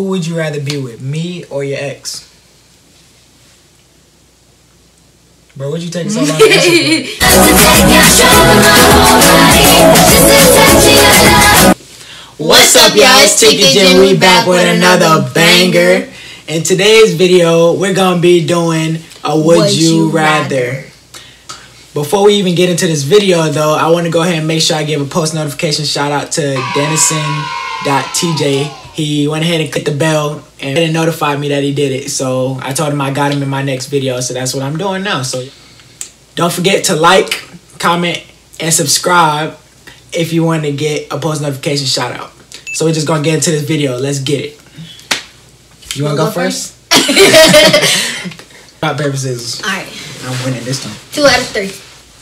Who would you rather be with, me or your ex? Bro, what'd you take so long to answer for? What's up, y'all? It's Tink and Jimmie. We back with another banger. In today's video, we're gonna be doing a Would You Rather. Before we even get into this video, though, I want to go ahead and make sure I give a post notification shout out to Dennison.tj. He went ahead and clicked the bell and it notified me that he did it. So I told him I got him in my next video. So that's what I'm doing now. So don't forget to like, comment, and subscribe if you want to get a post notification shout out. So we're just going to get into this video. Let's get it. You want to go first? Rock, paper, scissors. Alright. I'm winning this time. 2 out of 3.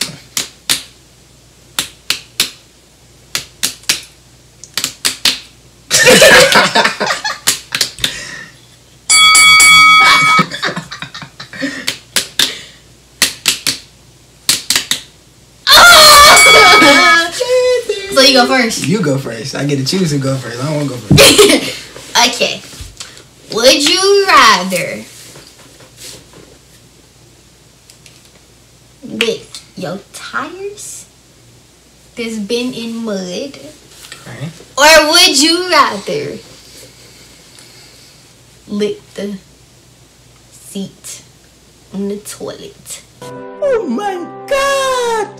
So you go first. You go first. I get to choose who go first. I don't want to go first. Okay. Would you rather lick your tires that's been in mud? Okay. Or would you rather lick the seat on the toilet? Oh my God!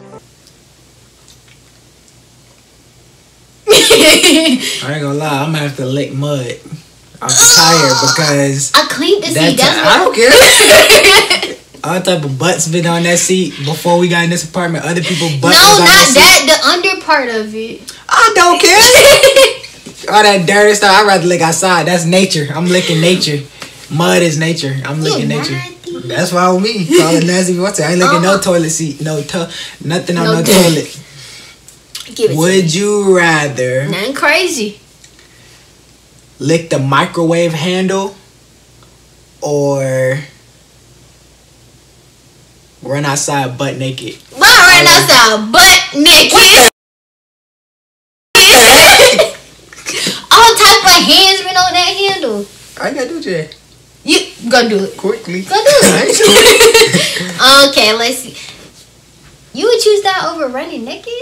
I ain't gonna lie, I'm gonna have to lick mud. I'm tired because I cleaned the seat. That's I don't care. All type of butts been on that seat before we got in this apartment. Other people butts. No, not that. The under part of it. I don't care. All that dirty stuff. I'd rather lick outside. That's nature. I'm licking nature. Mud is nature. I'm licking nature. Nasty. That's why with me. Call it nasty. What's it? I ain't licking no toilet seat. Nothing on no toilet. Would you rather nothing crazy lick the microwave handle or run outside butt naked? Why run outside butt naked? All type of hands been on that handle. I ain't gotta do that. You go do it Quickly. Go do it. Okay, let's see. You would choose that over running naked?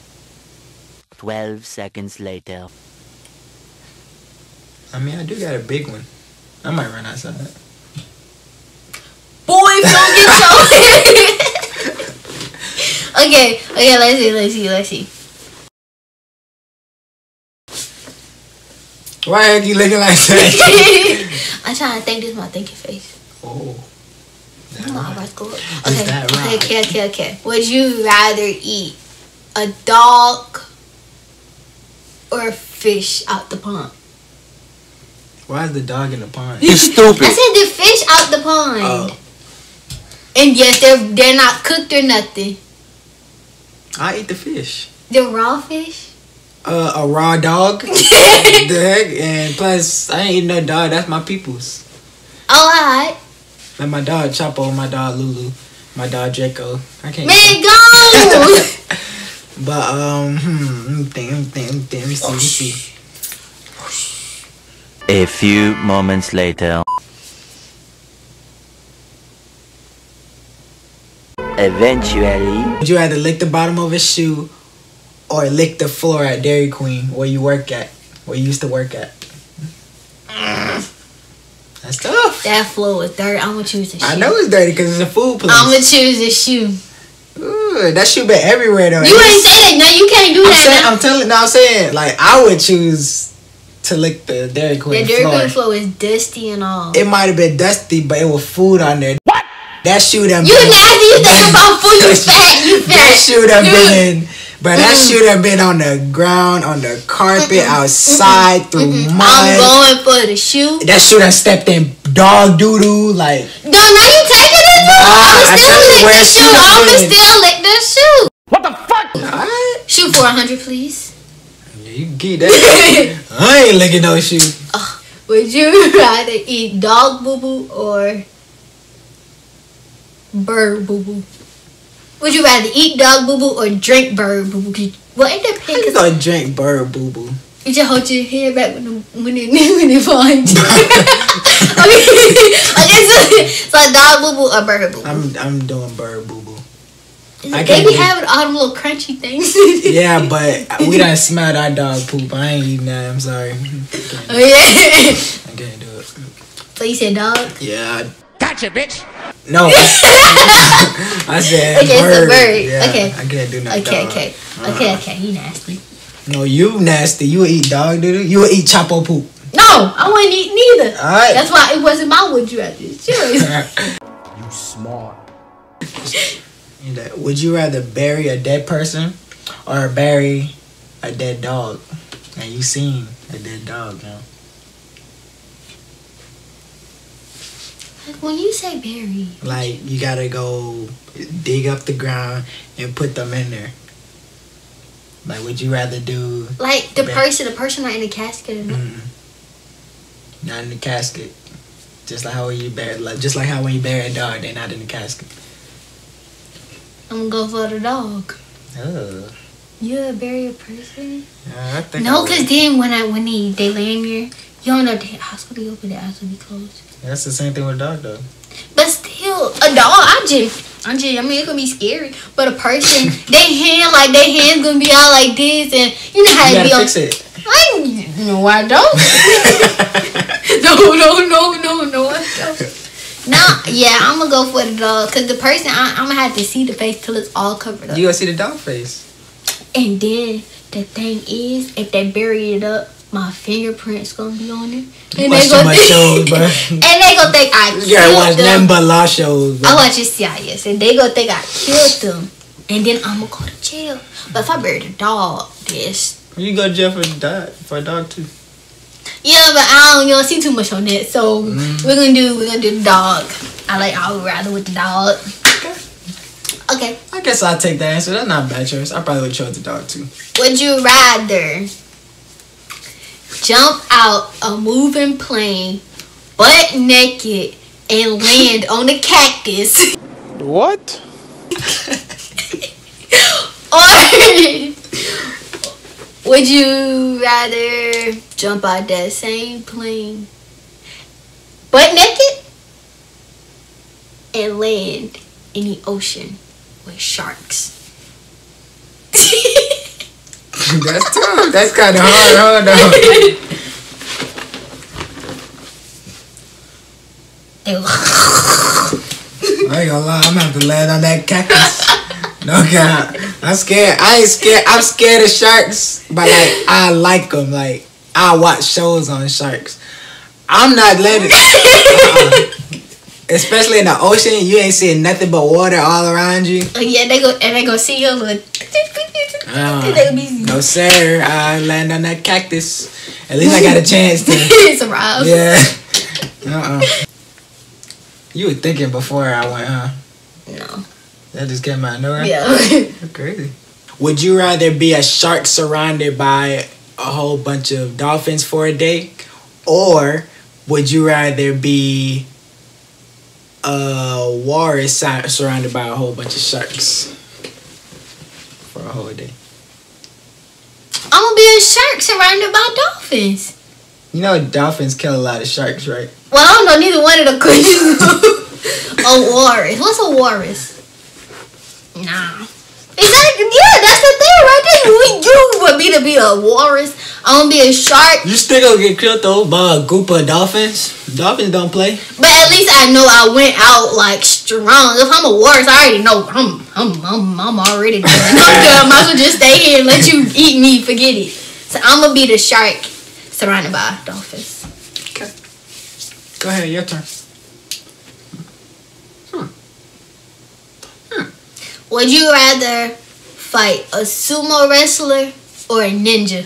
12 seconds later. I mean, I do got a big one. I might run outside. Boy, if you don't get your... Okay, let's see. Why are you looking like that? I'm trying to think this is my thinking face. Oh. Okay. Would you rather eat a dog or a fish out the pond? Why is the dog in the pond? You stupid. I said the fish out the pond. Oh. And yes, they're not cooked or nothing. I eat the fish. The raw fish? A raw dog. The heck? And plus, I ain't eating no dog. That's my people's. Oh, alright. Like my dog Chapo, my dog Lulu, my dog Draco. I can't. Man, go! But let me see. A few moments later. Eventually. Would you rather lick the bottom of a shoe or lick the floor at Dairy Queen where you work at, where you used to work at? That's tough. That floor is dirty. I'm gonna choose the shoe. I know it's dirty because it's a food place. I'm gonna choose the shoe. Ooh, that shoe been everywhere though. You ain't saying that. No, you can't do that. I'm saying, like, I would choose to lick the Dairy Queen floor. The Dairy Queen floor is dusty and all. It might have been dusty, but it was food on there. What? That shoe done You nasty. You think about food. You fat. You fat. That shoe done been... But that shoe done been on the ground, on the carpet, outside, through mud. I'm going for the shoe. That shoe done stepped in dog doo-doo, like... No, now you taking it? I'ma still lick the shoe. I'ma still lick the shoe. What the fuck? Alright. Shoe for 100, please. Yeah, you can get that. I ain't licking no shoe. Would you rather eat dog boo-boo or bird boo-boo? Would you rather eat dog boo-boo or drink bird boo-boo? Well, it depends. You gonna drink bird boo-boo? You just hold your head back when it finds you. Okay, so dog boo boo or bird boo boo? I'm doing bird boo boo. They be having all them little crunchy things. Yeah, but we done smelled our dog poop. I ain't eating that. I'm sorry. Oh yeah. I can't do it. So you said dog? Yeah. Gotcha, bitch. No. I said okay, bird. so bird. Yeah, okay. I can't do no okay, dog. Okay. Okay. You nasty. No, you nasty. You would eat dog doo. You would eat Chapo poop. No, I wouldn't eat neither. All right. That's why it wasn't my would you rather choice. You smart. Would you rather bury a dead person or bury a dead dog? And you seen a dead dog now. Like when you say bury, Like you gotta go dig up the ground and put them in there. Like, would you rather do like the person not in the casket or not? not in the casket? Just like how when you bury, just like how when you bury a dog, they're not in the casket. I'm gonna go for the dog. Oh. You bury a person? Yeah, I think. No, I would. cause then when they lay in there, you don't know their eyes will be open, their eyes will be closed. That's the same thing with a dog, though. But still, a dog, I mean, it could be scary. But a person, their hands gonna be all like this, and you know how You it be gotta on. fix it. No, I don't. no, I don't. Nah, yeah, I'm gonna go for the dog, cause the person, I'm gonna have to see the face till it's all covered up. You gonna see the dog face. And then the thing is, if they bury it up, my fingerprints gonna be on it. And Watch too much shows, bro. And they gonna think I killed You gotta watch them. nothing but law shows, bro. I watch CIS, and they gonna think I killed them. And then I'm gonna go to jail. But if I bury the dog, this. You go to jail for a dog too. Yeah, but you don't see too much on that. So we're gonna do the dog. I would rather with the dog. Okay. I guess I'll take that answer. That's not a bad choice. I probably would chose the dog too. Would you rather jump out a moving plane butt naked and land on a cactus? What? Or would you rather jump out that same plane butt naked and land in the ocean with sharks? That's tough. That's kind of hard. Hold on. I ain't gonna lie. I'm gonna have to land on that cactus. No God, I'm scared. I ain't scared. I'm scared of sharks, but like I like them. Like I watch shows on sharks. I'm not letting. Especially in the ocean, you ain't seeing nothing but water all around you. Yeah, they go see you. No sir, I land on that cactus. At least I got a chance to survive. Yeah. You were thinking before I went, huh? No. That just came out of nowhere? Yeah. That's crazy. Would you rather be a shark surrounded by a whole bunch of dolphins for a day? Or would you rather be a walrus surrounded by a whole bunch of sharks for a whole day? I'm gonna be a shark surrounded by dolphins. You know dolphins kill a lot of sharks, right? Well, I don't know neither one of the questions. A walrus. What's a walrus? Nah. Exactly. Yeah, that's the thing right there. You want me to be a walrus? I'm gonna be a shark. You still gonna get killed though by a group of dolphins? Dolphins don't play. But at least I know I went out like strong. If I'm a walrus, I already know I'm already done. I'm done. Might as well just stay here and let you eat me. Forget it. So I'm gonna be the shark surrounded by dolphins. Okay. Go ahead, your turn. Would you rather fight a sumo wrestler or a ninja?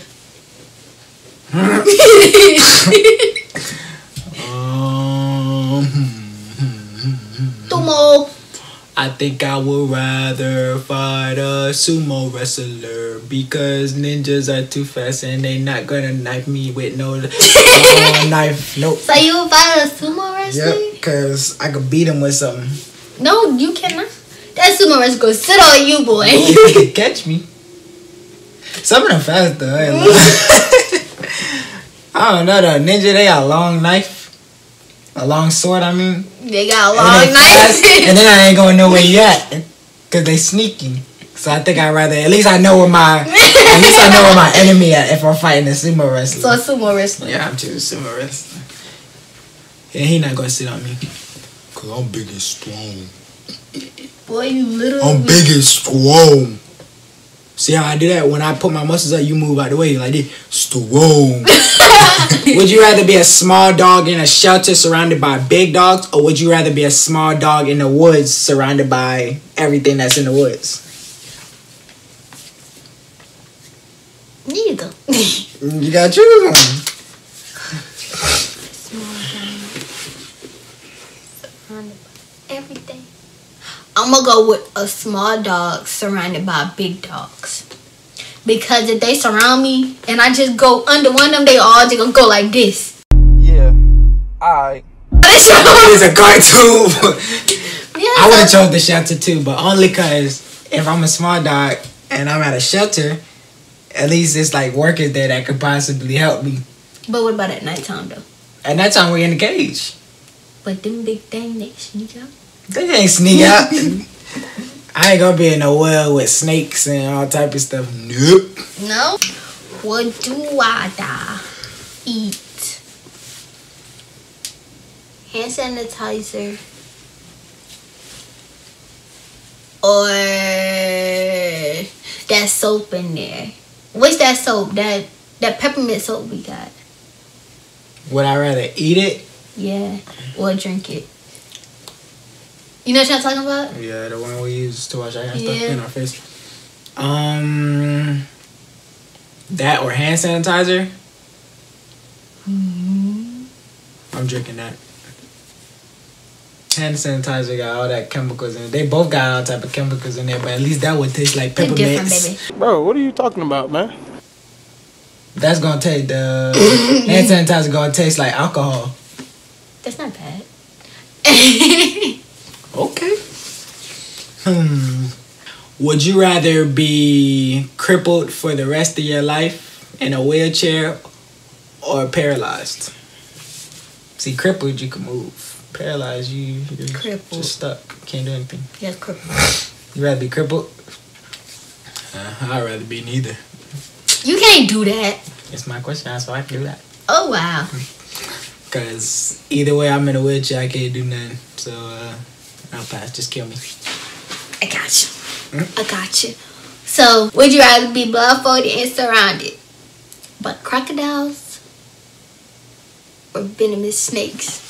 Sumo. I think I would rather fight a sumo wrestler because ninjas are too fast and they not gonna knife me with no knife. Nope. So you would fight a sumo wrestler? Yep, because I could beat him with something. No, you cannot. That sumo wrestler gonna sit on you, boy. If he could catch me. Some of them fast though. I ain't lying. I don't know though. Ninja, they got a long knife. A long sword, I mean. They got a And long they knife. fast, and then I ain't gonna know where you at. Cause they sneaky. So I think I'd rather, at least I know where my enemy at if I'm fighting a sumo wrestler. So a sumo wrestler. Yeah, I'm choosing sumo wrestler. Yeah, he not gonna sit on me. Cause I'm big and strong. Boy, you little. I'm big and strong. See how I do that? When I put my muscles up, you move out the way like this. Strong. Would you rather be a small dog in a shelter surrounded by big dogs, or would you rather be a small dog in the woods surrounded by everything that's in the woods? Neither. You gotta choose one. Everything. I'm gonna go with a small dog surrounded by big dogs. Because if they surround me and I just go under one of them, they all just gonna go like this. Yeah. Alright. It's a cartoon. Yeah, I would have chose the shelter too, but only because if I'm a small dog and I'm at a shelter, at least it's like workers there that could possibly help me. But what about at nighttime though? At that time, we're in the cage. But them big things, they sneak out. They ain't sneak out. I ain't gonna be in a well with snakes and all type of stuff. Nope. No? What do I eat? Hand sanitizer. Or that soap in there. What's that soap? That peppermint soap we got. Would I rather eat it? Yeah. Or drink it. You know what I'm talking about? Yeah, the one we use to wash our hands Yeah. stuff in our face. That or hand sanitizer? I'm drinking that. Hand sanitizer got all that chemicals in it. They both got all type of chemicals in there, but at least that would taste like They're different, peppermints. baby. Bro, what are you talking about, man? That's gonna taste the hand sanitizer gonna taste like alcohol. That's not bad. Okay. Would you rather be crippled for the rest of your life in a wheelchair or paralyzed? See, crippled you can move. Paralyzed you're Crippled. just stuck. Can't do anything. Yes, crippled. You rather be crippled? I'd rather be neither. You can't do that. It's my question, so I can do that. Oh, wow. Cause either way, I'm in a wheelchair. I can't do nothing. So I'll pass. Just kill me. I got you. I got you. So, would you rather be blindfolded and surrounded by crocodiles or venomous snakes?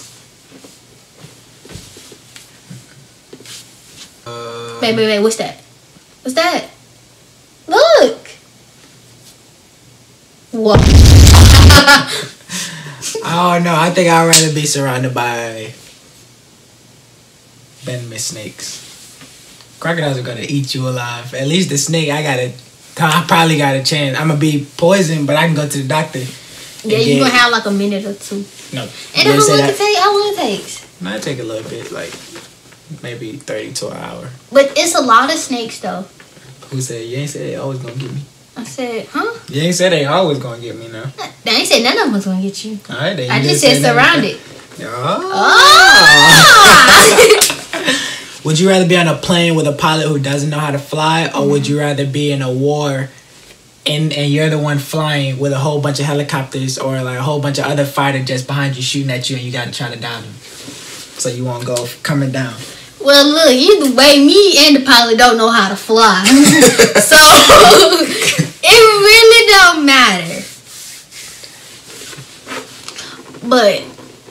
Wait, what's that? What's that? Look! What? I don't know. I think I'd rather be surrounded by venomous snakes. Crocodiles are gonna eat you alive. At least the snake, I probably got a chance. I'm gonna be poisoned, but I can go to the doctor. Yeah, you're gonna have like a minute or two. No. And how long it take? How long it takes? Might take a little bit, like maybe 30 to an hour. But it's a lot of snakes though. Who said? You ain't said they always gonna get me. I said, huh? You ain't said they always gonna get me now. They ain't said none of them's gonna get you. Alright, then. I just said surrounded. Would you rather be on a plane with a pilot who doesn't know how to fly, or would you rather be in a war and you're the one flying with a whole bunch of helicopters or like a whole bunch of other fighters just behind you shooting at you and you gotta try to down them so you won't go coming down? Well, look, either way, me and the pilot don't know how to fly. So, it really don't matter. But,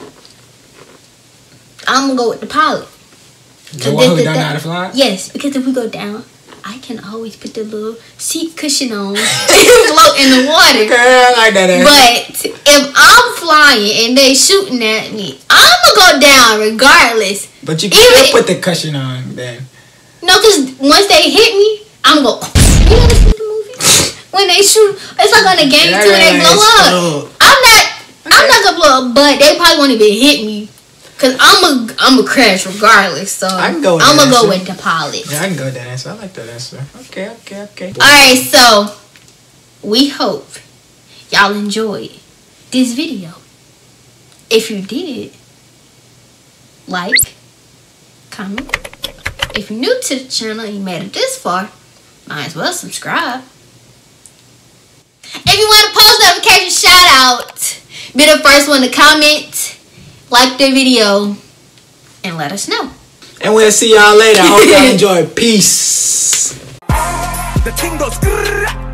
I'm going to go with the pilot. The one who don't know how to fly? Yes, because if we go down, I can always put the little seat cushion on and float in the water. Girl, I like that answer. But if I'm flying and they shooting at me, I'm going to go down regardless. But you can put the cushion on then. No, because once they hit me, I'm going to... You ever seen the movie? When they shoot, it's like on the game too, when they blow up. I'm not going to blow up, but they probably won't even hit me. Because I'm a crash regardless, so I'm going to go with the pilot. Yeah, I can go with that answer. I like that answer. Okay. Alright, so we hope y'all enjoyed this video. If you did, like, comment. If you're new to the channel and you made it this far, might as well subscribe. If you want a post notification shout out, be the first one to comment, like the video, and let us know. And we'll see y'all later. I hope y'all enjoy. Peace. The thing goes.